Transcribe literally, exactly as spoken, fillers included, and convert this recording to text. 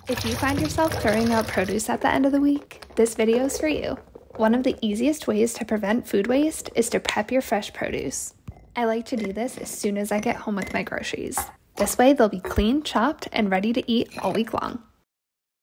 If you find yourself throwing out produce at the end of the week, this video is for you. One of the easiest ways to prevent food waste is to prep your fresh produce. I like to do this as soon as I get home with my groceries. This way they'll be clean, chopped, and ready to eat all week long.